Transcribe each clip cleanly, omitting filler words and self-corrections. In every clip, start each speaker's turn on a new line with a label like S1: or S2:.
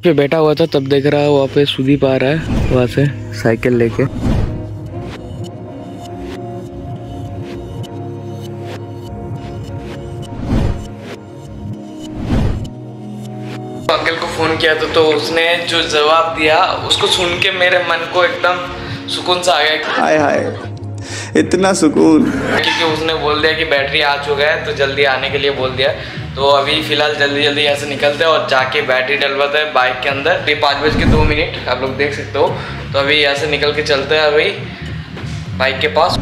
S1: पे बैठा हुआ था तब देख रहा वहाँ पे सुदीप आ रहा है वहाँ से साइकिल लेके। अंकल को फोन किया था तो उसने जो जवाब दिया उसको सुन के मेरे मन को एकदम सुकून सा आ गया।
S2: हाय हाय, इतना सुकून।
S1: क्योंकि उसने बोल दिया कि बैटरी आ चुका है तो जल्दी आने के लिए बोल दिया। तो अभी फिलहाल जल्दी यहाँ से निकलते हैं और जाके बैटरी डलवाते हैं बाइक के अंदर। ये 5:02 आप लोग देख सकते हो। तो अभी यहाँ से निकल के चलते हैं अभी बाइक के पास।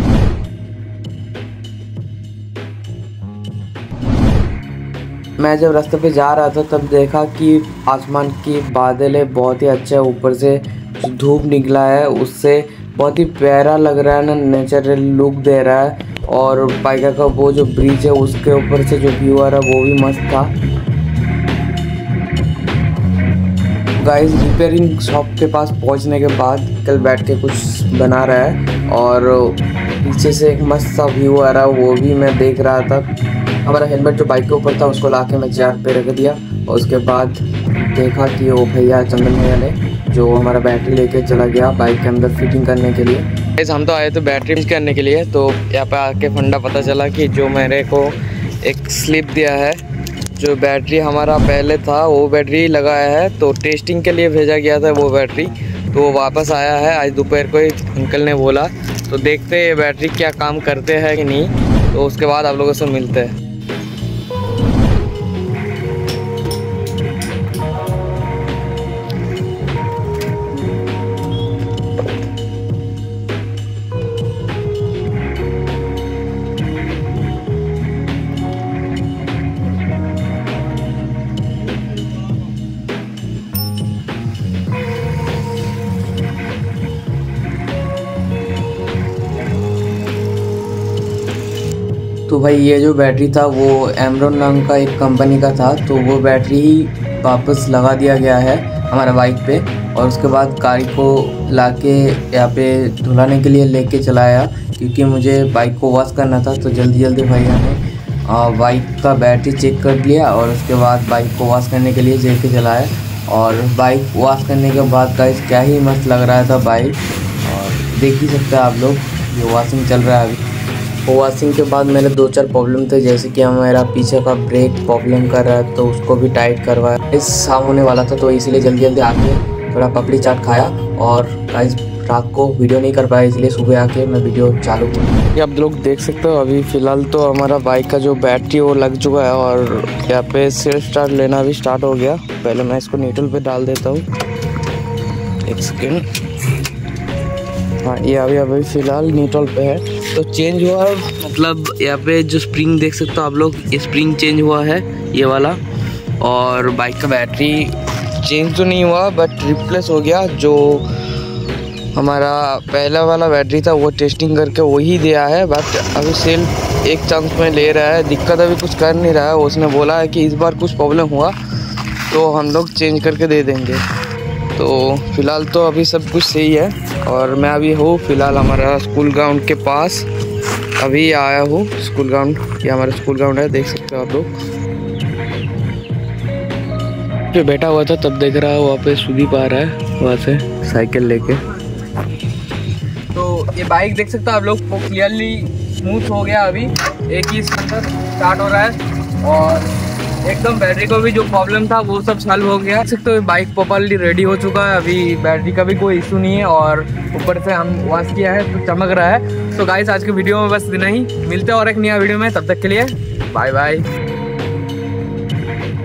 S1: मैं जब रास्ते पे जा रहा था तब देखा कि आसमान की बादल है बहुत ही अच्छा है, ऊपर से धूप निकला है उससे बहुत ही प्यारा लग रहा है ना, नेचुरल लुक दे रहा है। और पाइका का वो जो ब्रिज है उसके ऊपर से जो व्यू आ रहा है वो भी मस्त था। गाइस रिपेयरिंग शॉप के पास पहुंचने के बाद कल बैठ के कुछ बना रहा है और पीछे से एक मस्त सा व्यू आ रहा है वो भी मैं देख रहा था। हमारा हेलमेट जो बाइक के ऊपर था उसको लाके मैं चेयर पे रख दिया और उसके बाद देखा कि वो भैया चंदन भैया ने जो हमारा बैटरी लेके चला गया बाइक के अंदर फिटिंग करने के लिए। हम तो आए थे बैटरी फिटिंग करने के लिए। तो यहाँ पे आके फंडा पता चला कि जो मेरे को एक स्लिप दिया है, जो बैटरी हमारा पहले था वो बैटरी लगाया है तो टेस्टिंग के लिए भेजा गया था वो बैटरी, तो वो वापस आया है आज दोपहर को ही अंकल ने बोला। तो देखते हैं ये बैटरी क्या काम करते हैं कि नहीं, तो उसके बाद आप लोगों से मिलते हैं। तो भाई ये जो बैटरी था वो एमरॉन नाम का एक कंपनी का था, तो वो बैटरी ही वापस लगा दिया गया है हमारा बाइक पे। और उसके बाद गाड़ी को लाके यहाँ पे धुलाने के लिए लेके चलाया क्योंकि मुझे बाइक को वॉश करना था। तो जल्दी भैया ने बाइक का बैटरी चेक कर लिया और उसके बाद बाइक को वॉश करने के लिए लेके चलाया। और बाइक वॉश करने के बाद गाइस क्या ही मस्त लग रहा था बाइक, और देख ही सकते हैं आप लोग ये वॉशिंग चल रहा है अभी। वॉशिंग के बाद मेरे 2-4 प्रॉब्लम थे, जैसे कि हमारा पीछे का ब्रेक प्रॉब्लम कर रहा है तो उसको भी टाइट करवाया। इस शाम होने वाला था तो इसलिए जल्दी आके थोड़ा पपड़ी चाट खाया और गाइस रात को वीडियो नहीं कर पाया, इसलिए सुबह आके मैं वीडियो चालू की। आप लोग देख सकते हो अभी फ़िलहाल तो हमारा बाइक का जो बैटरी वो लग चुका है और यहाँ पे सेल्फ स्टार्ट लेना भी स्टार्ट हो गया। पहले मैं इसको न्यूट्रल पे डाल देता हूँ, एक सेकेंड। हाँ ये अभी फ़िलहाल न्यूट्रल पे है। तो चेंज हुआ है, मतलब यहाँ पे जो स्प्रिंग देख सकते हो आप लोग, ये स्प्रिंग चेंज हुआ है ये वाला। और बाइक का बैटरी चेंज तो नहीं हुआ बट रिप्लेस हो गया। जो हमारा पहला वाला बैटरी था वो टेस्टिंग करके वही दिया है, बट अभी सेल्फ एक चांस में ले रहा है। दिक्कत अभी कुछ कर नहीं रहा है, उसने बोला है कि इस बार कुछ प्रॉब्लम हुआ तो हम लोग चेंज करके दे देंगे। तो फ़िलहाल तो अभी सब कुछ सही है। और मैं अभी हूँ फ़िलहाल हमारा स्कूल ग्राउंड के पास अभी आया हूँ। स्कूल ग्राउंड, ये हमारा स्कूल ग्राउंड है, देख सकते हो आप लोग। पे बैठा हुआ था तब देख रहा वहाँ पे सुदीप आ रहा है वहाँ से साइकिल लेके। तो ये बाइक देख सकते हो आप लोग, वो क्लियरली स्मूथ हो गया। अभी एक ही अंदर स्टार्ट हो रहा है और एकदम बैटरी को भी जो प्रॉब्लम था वो सब सॉल्व हो गया। देख सकते हो बाइक प्रॉपर्ली रेडी हो चुका है, अभी बैटरी का भी कोई इशू नहीं है और ऊपर से हम वॉश किया है तो चमक रहा है। तो गाइस आज के वीडियो में बस इतना ही, मिलते हैं और एक नया वीडियो में, तब तक के लिए बाय बाय।